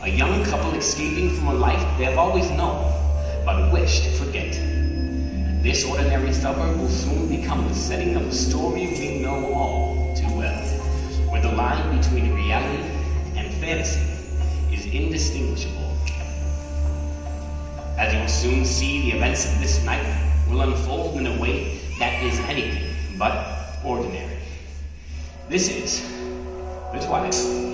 A young couple escaping from a life they have always known, but wish to forget. This ordinary suburb will soon become the setting of a story we know all too well, where the line between reality and fantasy is indistinguishable. As you will soon see, the events of this night will unfold in a way that is anything but ordinary. This is the Twilight Zone.